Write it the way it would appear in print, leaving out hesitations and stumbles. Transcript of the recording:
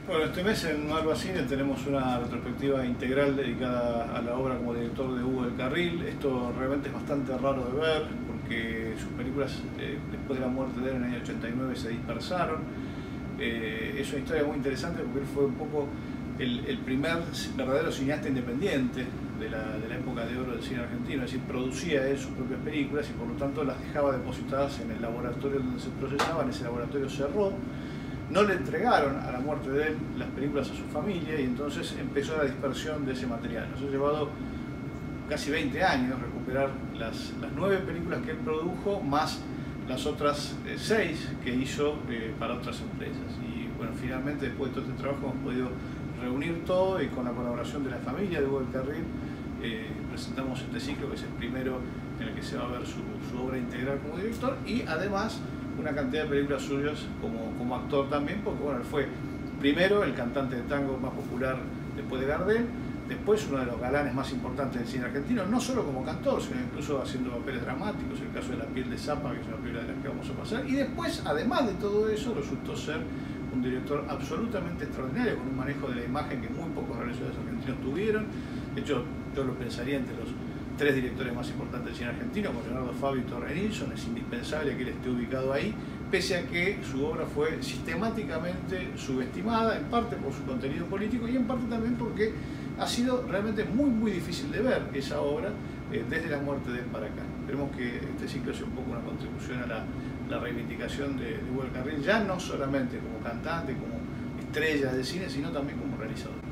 Bueno, este mes en Malva Cine tenemos una retrospectiva integral dedicada a la obra como director de Hugo del Carril. Esto realmente es bastante raro de ver porque sus películas después de la muerte de él en el año 89 se dispersaron. Es una historia muy interesante porque él fue un poco el primer verdadero cineasta independiente de la época de oro del cine argentino, es decir, producía él sus propias películas y por lo tanto las dejaba depositadas en el laboratorio donde se procesaban. Ese laboratorio cerró. No le entregaron a la muerte de él las películas a su familia y entonces empezó la dispersión de ese material. Nos ha llevado casi 20 años recuperar las 9 películas que él produjo, más las otras 6 que hizo para otras empresas. Y bueno, finalmente después de todo este trabajo hemos podido reunir todo y con la colaboración de la familia de Hugo del Carril presentamos este ciclo, que es el primero en el que se va a ver su obra integral como director y además una cantidad de películas suyas como actor también, porque bueno, él fue primero el cantante de tango más popular después de Gardel, después uno de los galanes más importantes del cine argentino, no solo como cantor, sino incluso haciendo papeles dramáticos, el caso de La piel de Zapa, que es una película de la que vamos a pasar, y después, además de todo eso, resultó ser un director absolutamente extraordinario, con un manejo de la imagen que muy pocos realizadores argentinos tuvieron. De hecho, yo lo pensaría entre los 3 directores más importantes del cine argentino, con Leonardo Fabio y Torre Nilsson. Es indispensable que él esté ubicado ahí, pese a que su obra fue sistemáticamente subestimada, en parte por su contenido político y en parte también porque ha sido realmente muy difícil de ver esa obra desde la muerte de él para acá. Esperemos que este ciclo sea un poco una contribución a la reivindicación de Hugo del Carril, ya no solamente como cantante, como estrella de cine, sino también como realizador.